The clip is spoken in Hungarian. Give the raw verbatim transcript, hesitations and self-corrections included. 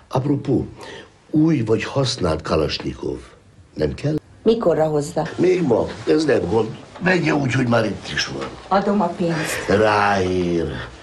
Apropó, új vagy használt Kalasnyikov nem kell? Mikorra hozza? Még ma, ez nem gond. Megye úgy, hogy már itt is van. Adom a pénzt. Ráér.